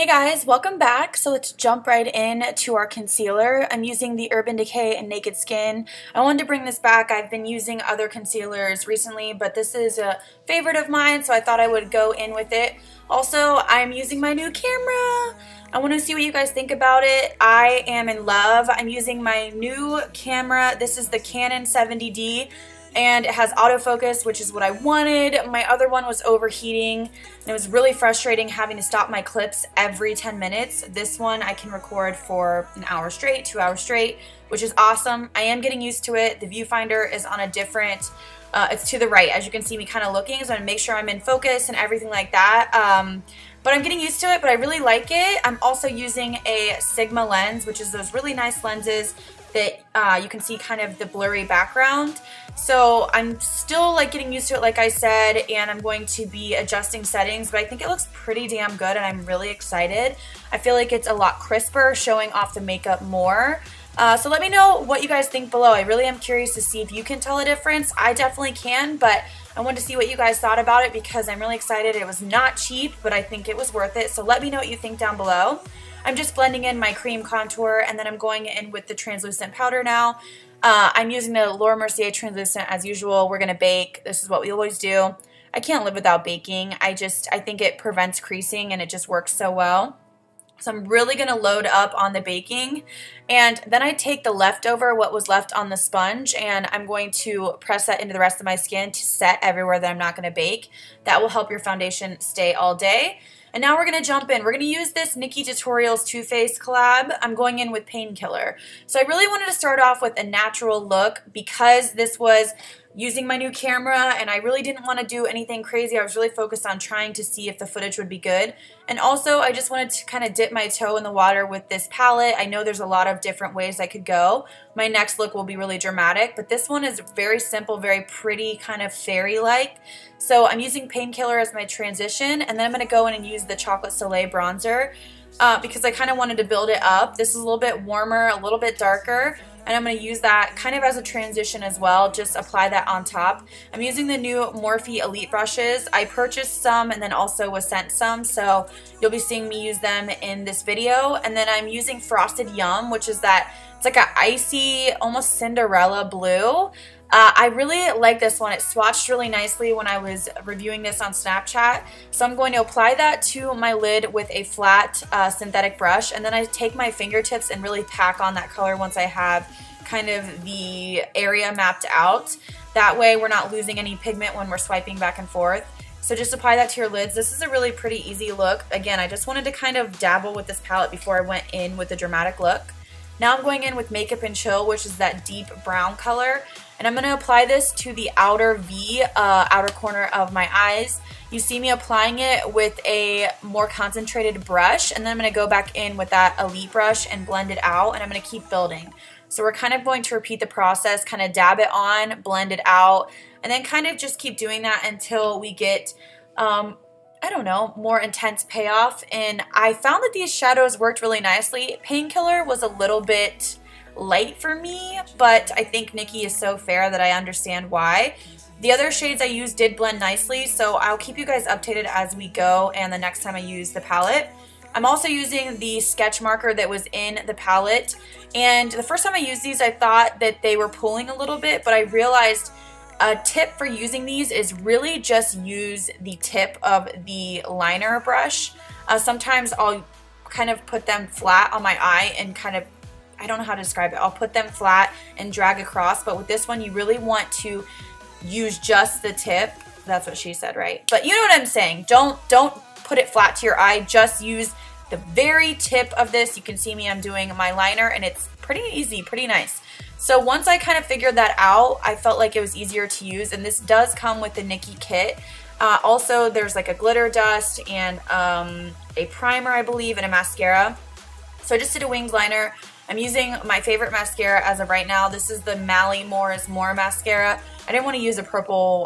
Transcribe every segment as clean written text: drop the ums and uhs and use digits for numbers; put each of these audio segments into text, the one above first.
Hey guys, welcome back. So let's jump right in to our concealer. I'm using the Urban Decay and Naked Skin. I wanted to bring this back. I've been using other concealers recently, but this is a favorite of mine, so I thought I would go in with it. Also, I'm using my new camera. I want to see what you guys think about it. I am in love. I'm using my new camera. This is the Canon 70D. And it has autofocus, which is what I wanted. My other one was overheating, and it was really frustrating having to stop my clips every 10 minutes. This one I can record for an hour straight, 2 hours straight, which is awesome. I am getting used to it. The viewfinder is on a different, it's to the right, as you can see me kind of looking, so I'm going to make sure I'm in focus and everything like that. But I'm getting used to it, but I really like it. I'm also using a Sigma lens, which is those really nice lenses that you can see kind of the blurry background. So I'm still like getting used to it, like I said, and I'm going to be adjusting settings, but I think it looks pretty damn good and I'm really excited. I feel like it's a lot crisper, showing off the makeup more. So let me know what you guys think below. I really am curious to see if you can tell a difference. I definitely can, but I wanted to see what you guys thought about it because I'm really excited. It was not cheap, but I think it was worth it. So let me know what you think down below. I'm just blending in my cream contour, and then I'm going in with the translucent powder now. I'm using the Laura Mercier translucent as usual. We're gonna bake. This is what we always do. I can't live without baking. I think it prevents creasing and it just works so well. So I'm really gonna load up on the baking, and then I take the leftover, what was left on the sponge, and I'm going to press that into the rest of my skin to set everywhere that I'm not gonna bake. That will help your foundation stay all day. And now we're going to jump in. We're going to use this NikkieTutorials Too Faced collab. I'm going in with Painkiller. So I really wanted to start off with a natural look because this was using my new camera and I really didn't want to do anything crazy. I was really focused on trying to see if the footage would be good. And also I just wanted to kind of dip my toe in the water with this palette. I know there's a lot of different ways I could go. My next look will be really dramatic, but this one is very simple, very pretty, kind of fairy-like. So I'm using Painkiller as my transition, and then I'm going to go in and use the Chocolate Soleil bronzer because I kind of wanted to build it up. This is a little bit warmer, a little bit darker, and I'm going to use that kind of as a transition as well, just apply that on top. I'm using the new Morphe Elite brushes. I purchased some and then also was sent some, so you'll be seeing me use them in this video. And then I'm using Frosted Yum, which is that, it's like an icy, almost Cinderella blue. I really like this one. It swatched really nicely when I was reviewing this on Snapchat. So I'm going to apply that to my lid with a flat synthetic brush, and then I take my fingertips and really pack on that color once I have kind of the area mapped out. That way we're not losing any pigment when we're swiping back and forth. So just apply that to your lids. This is a really pretty easy look. Again, I just wanted to kind of dabble with this palette before I went in with the dramatic look. Now I'm going in with Makeup and Chill, which is that deep brown color. And I'm going to apply this to the outer V, outer corner of my eyes. You see me applying it with a more concentrated brush, and then I'm going to go back in with that Elite brush and blend it out, and I'm going to keep building. So we're kind of going to repeat the process, kind of dab it on, blend it out, and then kind of just keep doing that until we get, I don't know, more intense payoff. And I found that these shadows worked really nicely. Painkiller was a little bit light for me, but I think Nikkie is so fair that I understand why. The other shades I used did blend nicely, so I'll keep you guys updated as we go and the next time I use the palette. I'm also using the sketch marker that was in the palette, and the first time I used these I thought that they were pulling a little bit, but I realized a tip for using these is really just use the tip of the liner brush. Sometimes I'll kind of put them flat on my eye and kind of, I don't know how to describe it. I'll put them flat and drag across, but with this one you really want to use just the tip. That's what she said, right? But you know what I'm saying. Don't put it flat to your eye. Just use the very tip of this. You can see me, I'm doing my liner, and it's pretty easy, pretty nice. So once I kind of figured that out, I felt like it was easier to use, and this does come with the Nikkie kit. Also, there's like a glitter dust and a primer, I believe, and a mascara. So I just did a winged liner. I'm using my favorite mascara as of right now. This is the Mally More is More mascara. I didn't want to use a purple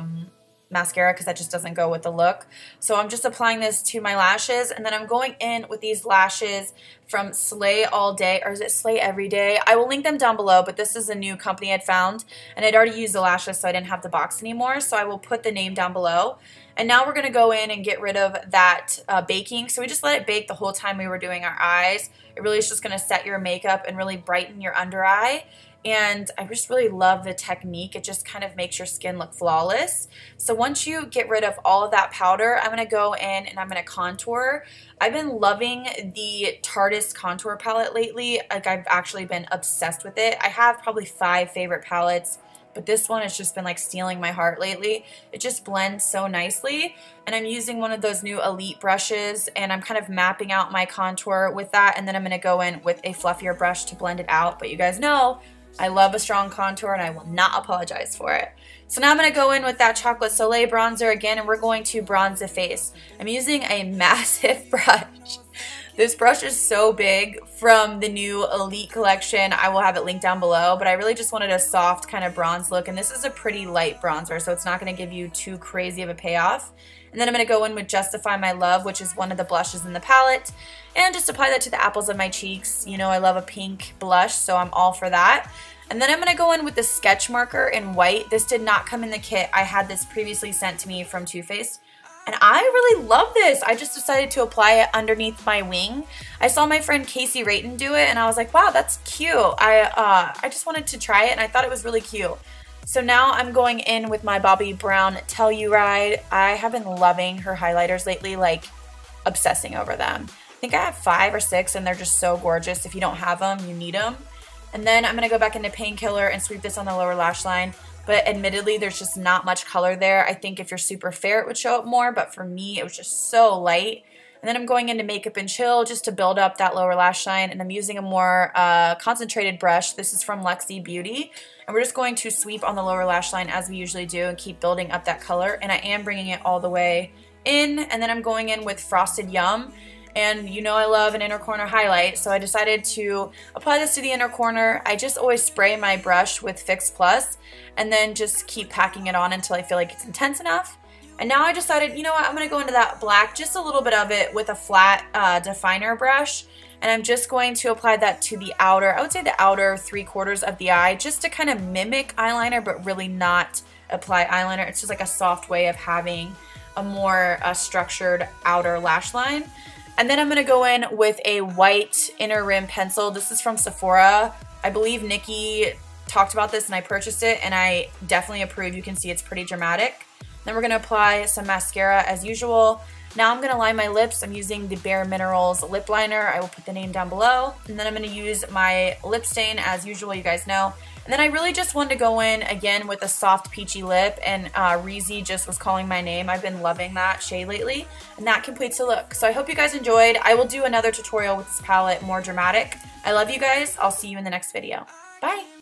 mascara because that just doesn't go with the look. So I'm just applying this to my lashes, and then I'm going in with these lashes from Slay All Day, or is it Slay Every Day? I will link them down below, but this is a new company I'd found, and I'd already used the lashes, so I didn't have the box anymore, so I will put the name down below. And now we're going to go in and get rid of that baking. So we just let it bake the whole time we were doing our eyes. It really is just going to set your makeup and really brighten your under eye. And I just really love the technique. It just kind of makes your skin look flawless. So once you get rid of all of that powder, I'm going to go in and I'm going to contour. I've been loving the Tarteist contour palette lately. Like, I've actually been obsessed with it. I have probably 5 favorite palettes, but this one has just been like stealing my heart lately. It just blends so nicely, and I'm using one of those new Elite brushes, and I'm kind of mapping out my contour with that, and then I'm going to go in with a fluffier brush to blend it out. But you guys know I love a strong contour, and I will not apologize for it. So now I'm going to go in with that Chocolate Soleil bronzer again, and we're going to bronze the face. I'm using a massive brush. This brush is so big, from the new Elite collection. I will have it linked down below, but I really just wanted a soft kind of bronze look, and this is a pretty light bronzer, so it's not going to give you too crazy of a payoff. And then I'm going to go in with Justify My Love, which is one of the blushes in the palette, and just apply that to the apples of my cheeks. You know I love a pink blush, so I'm all for that. And then I'm going to go in with the sketch marker in white. This did not come in the kit. I had this previously sent to me from Too Faced, and I really love this. I just decided to apply it underneath my wing. I saw my friend Casey Rayton do it, and I was like, wow, that's cute. I just wanted to try it, and I thought it was really cute. So now I'm going in with my Bobbi Brown Telluride. I have been loving her highlighters lately, like obsessing over them. I think I have 5 or 6, and they're just so gorgeous. If you don't have them, you need them. And then I'm going to go back into Painkiller and sweep this on the lower lash line. But admittedly, there's just not much color there. I think if you're super fair, it would show up more. But for me, it was just so light. And then I'm going into Makeup and Chill just to build up that lower lash line. And I'm using a more concentrated brush. This is from Luxie Beauty. And we're just going to sweep on the lower lash line as we usually do and keep building up that color. And I am bringing it all the way in. And then I'm going in with Frosted Yum. And you know I love an inner corner highlight, so I decided to apply this to the inner corner. I just always spray my brush with Fix Plus and then just keep packing it on until I feel like it's intense enough. And now I decided, you know what, I'm going to go into that black, just a little bit of it with a flat definer brush. And I'm just going to apply that to the outer, I would say the outer 3/4 of the eye, just to kind of mimic eyeliner, but really not apply eyeliner. It's just like a soft way of having a more structured outer lash line. And then I'm going to go in with a white inner rim pencil. This is from Sephora. I believe Nikki talked about this and I purchased it, and I definitely approve. You can see it's pretty dramatic. Then we're going to apply some mascara as usual. Now I'm going to line my lips. I'm using the Bare Minerals lip liner. I will put the name down below. And then I'm going to use my lip stain as usual, you guys know. And then I really just wanted to go in again with a soft peachy lip, and Reezy just was calling my name. I've been loving that shade lately, and that completes the look. So I hope you guys enjoyed. I will do another tutorial with this palette, more dramatic. I love you guys. I'll see you in the next video. Bye!